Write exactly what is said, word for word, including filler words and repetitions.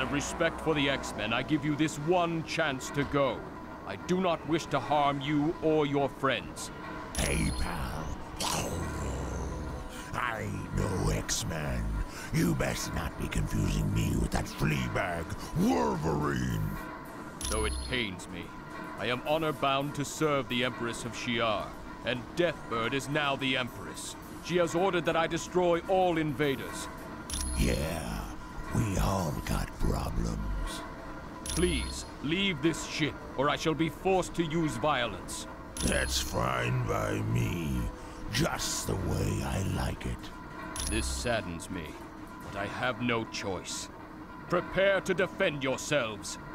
of respect for the X-Men, I give you this one chance to go. I do not wish to harm you or your friends. Hey, pal. I ain't no X-Man. You best not be confusing me with that fleabag, Wolverine. Though it pains me, I am honor-bound to serve the Empress of Shi'ar, and Deathbird is now the Empress. She has ordered that I destroy all invaders. Yeah, we all got problems. Please, leave this ship, or I shall be forced to use violence. That's fine by me. Just the way I like it. This saddens me, but I have no choice. Prepare to defend yourselves.